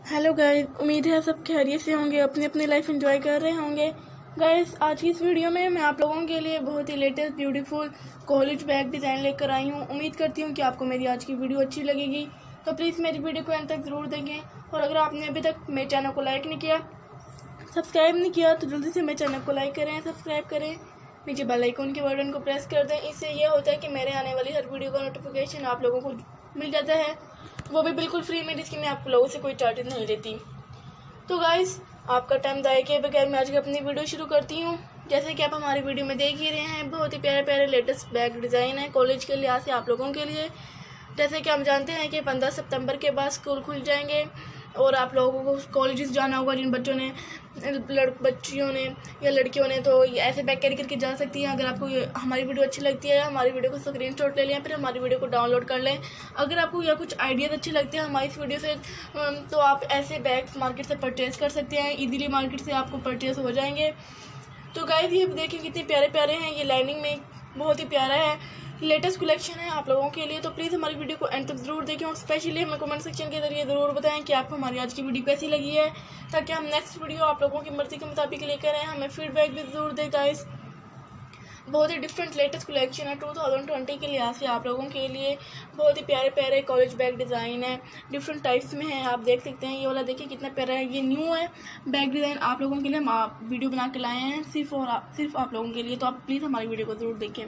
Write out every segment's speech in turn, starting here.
Hello guys, उम्मीद है सब खैरियत से होंगे, अपनी अपनी लाइफ एंजॉय कर रहे होंगे। गाइस, आज की इस वीडियो में मैं आप लोगों के लिए बहुत ही latest beautiful college bag design लेकर आई हूँ। उम्मीद करती हूँ कि आपको मेरी आज की वीडियो अच्छी लगेगी, तो प्लीज़ मेरी वीडियो को एंड तक ज़रूर देखें। और अगर आपने अभी तक मेरे चैनल को लाइक नहीं किया, सब्सक्राइब नहीं किया, तो जल्दी से मेरे चैनल को लाइक करें, सब्सक्राइब करें, नीचे बेल आइकन के बटन को प्रेस कर दें। इससे यह होता है कि मेरे आने वाली हर वीडियो का नोटिफिकेशन आप लोगों को मिल जाता है, वो भी बिल्कुल फ्री में, जिसकी मैं आप लोगों से कोई चार्जेस नहीं लेती। तो गाइस, आपका टाइम दाए के बगैर मैं आज की अपनी वीडियो शुरू करती हूँ। जैसे कि आप हमारी वीडियो में देख ही रहे हैं, बहुत ही प्यारे प्यारे लेटेस्ट बैग डिज़ाइन है कॉलेज के लिहाज से आप लोगों के लिए। जैसे कि हम जानते हैं कि 15 सितंबर के बाद स्कूल खुल जाएंगे और आप लोगों को कॉलेजेस जाना होगा। जिन बच्चों ने बच्चियों ने या लड़कियों ने तो ऐसे बैग कैरी करके जा सकती हैं। अगर आपको हमारी वीडियो अच्छी लगती है, हमारी वीडियो को स्क्रीनशॉट ले लें, फिर हमारी वीडियो को डाउनलोड कर लें। अगर आपको या कुछ आइडियाज़ अच्छे लगते हैं हमारी इस वीडियो से, तो आप ऐसे बैग्स मार्केट से परचेज़ कर सकते हैं। ईजीली मार्केट से आपको परचेज़ हो जाएंगे। तो गाइस, ये देखिए कितने प्यारे प्यारे हैं, ये लाइनिंग में बहुत ही प्यारा है, लेटेस्ट कलेक्शन है आप लोगों के लिए। तो प्लीज़ हमारी वीडियो को एंड तक ज़रूर देखें और स्पेशली हमें कमेंट सेक्शन के जरिए ज़रूर बताएं कि आपको हमारी आज की वीडियो कैसी लगी है, ताकि हम नेक्स्ट वीडियो आप लोगों की मर्ज़ी के मुताबिक लेकर आएँ। हमें फीडबैक भी ज़रूर दें गाइस। बहुत ही डिफरेंट लेटेस्ट कलेक्शन है 2020 के लिहाज से आप लोगों के लिए। बहुत ही प्यारे प्यारे कॉलेज बैग डिज़ाइन है, डिफरेंट टाइप्स में है, आप देख सकते हैं। ये वाला देखिए कितना प्यारा है, ये न्यू है बैग डिज़ाइन आप लोगों के लिए। हम आप वीडियो बना के लाए हैं सिर्फ आप लोगों के लिए, तो आप प्लीज़ हमारी वीडियो को ज़रूर देखें।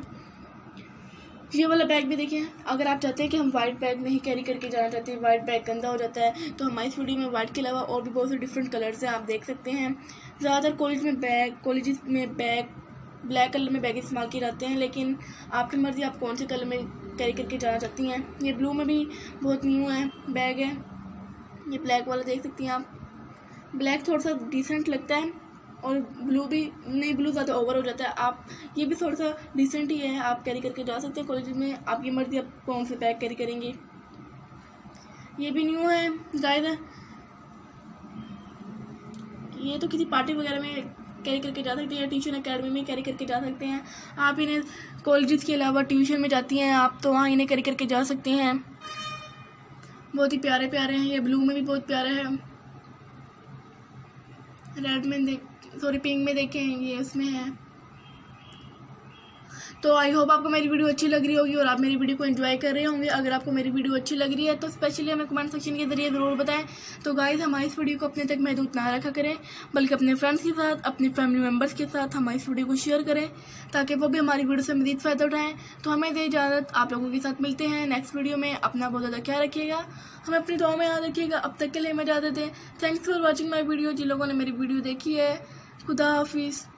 ये वाला बैग भी देखें। अगर आप चाहते हैं कि हम वाइट बैग नहीं कैरी करके जाना चाहते हैं, वाइट बैग गंदा हो जाता है, तो हमारी इस वीडियो में वाइट के अलावा और भी बहुत से डिफरेंट कलर्स हैं, आप देख सकते हैं। ज़्यादातर कॉलेजेस में बैग ब्लैक कलर में बैग इस्तेमाल किए जाते हैं, लेकिन आपकी मर्ज़ी आप कौन से कलर में कैरी करके जाना चाहती हैं। ये ब्लू में भी बहुत न्यू है बैग है, ये ब्लैक वाला देख सकती हैं आप। ब्लैक थोड़ा सा डिसेंट लगता है और ब्लू भी नहीं, ब्लू ज़्यादा ओवर हो जाता है। आप ये भी थोड़ा सा डिसेंट ही है, आप कैरी करके जा सकते हैं कॉलेज में, आपकी मर्ज़ी आप कौन से बैग कैरी करेंगे। ये भी न्यू है गाइस, ये तो किसी पार्टी वगैरह में कैरी करके जा सकते हैं, ट्यूशन एकेडमी में कैरी करके जा सकते हैं। आप इन्हें कॉलेजेस के अलावा ट्यूशन में जाती हैं आप, तो वहाँ इन्हें कैरी करके जा सकते हैं। बहुत ही प्यारे प्यारे हैं, ये ब्लू में भी बहुत प्यारा है, रेड में पिंक में देखें, ये उसमें है। तो आई होप आपको मेरी वीडियो अच्छी लग रही होगी और आप मेरी वीडियो को एंजॉय कर रहे होंगे। अगर आपको मेरी वीडियो अच्छी लग रही है तो स्पेशली हमें कमेंट सेक्शन के जरिए ज़रूर बताएं। तो गाइस, हमारी इस वीडियो को अपने तक महदूद ना रखा करें, बल्कि अपने फ्रेंड्स के साथ, अपनी फैमिली मेम्बर्स के साथ हमारी इस वीडियो को शेयर करें, ताकि वो भी हमारी वीडियो से मज़ीद फ़ायदा उठाएँ। तो हमें दे इजाज़त, आप लोगों के साथ मिलते हैं नेक्स्ट वीडियो में। अपना बहुत ज़्यादा ख्याल रखिएगा, हमें अपनी दुआ में याद रखिएगा। अब तक के लिए हमें इजाज़त दें। Thanks for watching my video. जिन लोगों ने मेरी वीडियो देखी है, खुदा हाफिज़।